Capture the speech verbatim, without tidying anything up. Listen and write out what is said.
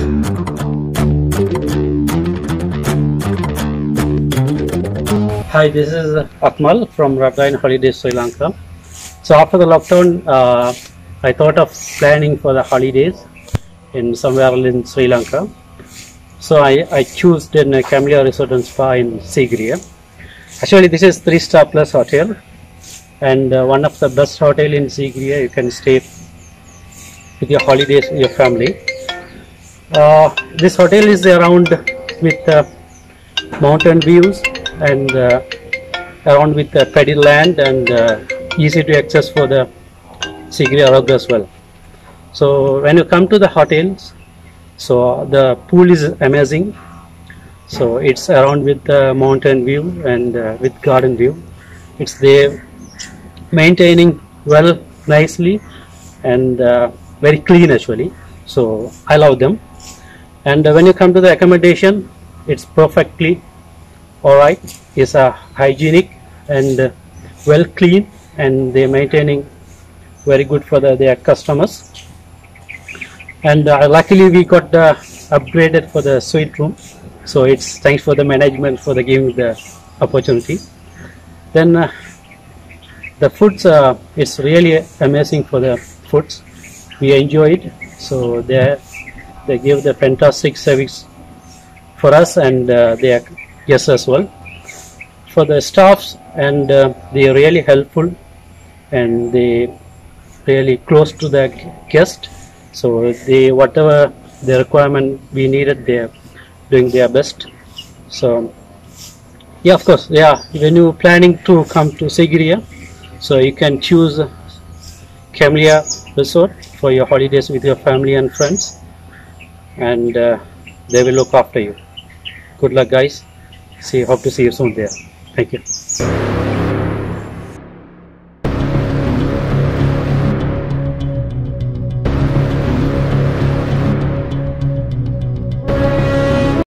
Hi, this is Akmal from Radine Holidays, Sri Lanka. So after the lockdown, uh, I thought of planning for the holidays in somewhere in Sri Lanka. So I, I chose then a Camellia Resort and Spa in Sigiriya. Actually, this is three star plus hotel, and uh, one of the best hotel in Sigiriya. You can stay with your holidays with your family. Uh, this hotel is around with uh, mountain views and uh, around with the paddy land, and uh, easy to access for the Sigiriya road as well. So when you come to the hotels, so the pool is amazing. So it's around with the mountain view and uh, with garden view. It's there maintaining well nicely and uh, very clean actually. So I love them. And uh, when you come to the accommodation, it's perfectly alright. It's a uh, hygienic and uh, well clean, and they're maintaining very good for the, their customers. And uh, luckily we got uh, upgraded for the suite room. So it's thanks for the management for the giving the opportunity. Then uh, the foods, uh, it's really amazing for the foods. We enjoy it. So they they give the fantastic service for us and uh, their guests as well. For the staffs, and uh, they are really helpful and they really close to the guest. So they whatever the requirement we needed, they are doing their best. So yeah, of course, yeah, when you planning to come to Sigiriya, so you can choose Camellia Resort for your holidays with your family and friends, and uh, they will look after you. Good luck guys. See, hope to see you soon there. Thank you.